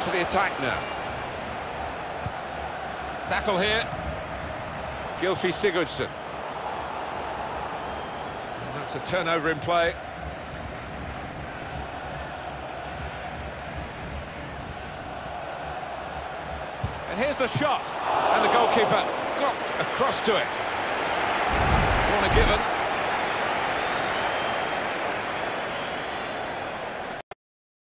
to the attack now. Tackle here. Gylfi Sigurdsson. And that's a turnover in play. And here's the shot. And the goalkeeper got across to it. Corner given.